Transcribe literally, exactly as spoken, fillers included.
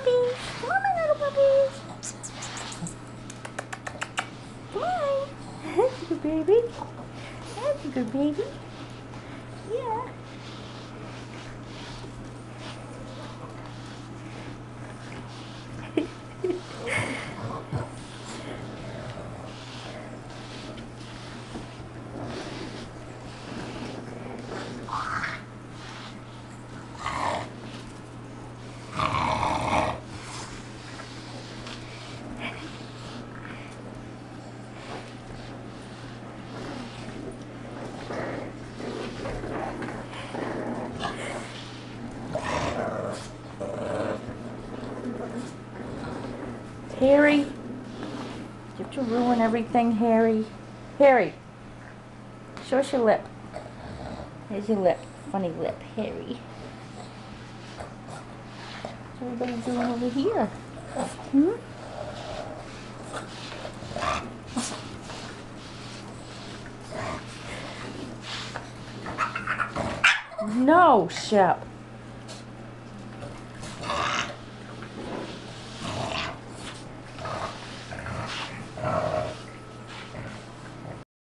puppies. Come on, my little puppies. Come on. That's a good baby. That's a good baby. Yeah. Harry, you have to ruin everything, Harry. Harry, show us your lip. There's your lip. Funny lip, Harry. What's everybody doing over here? Hmm? No, Shep.